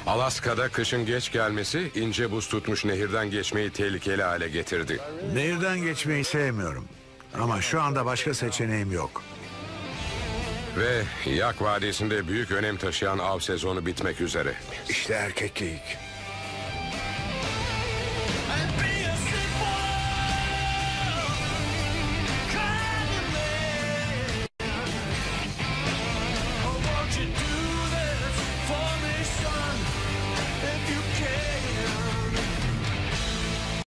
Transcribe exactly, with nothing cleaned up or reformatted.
Alaska'da kışın geç gelmesi ince buz tutmuş nehirden geçmeyi tehlikeli hale getirdi. Nehirden geçmeyi sevmiyorum. Ama şu anda başka seçeneğim yok. Ve Yak Vadisi'nde büyük önem taşıyan av sezonu bitmek üzere. İşte erkek geyik.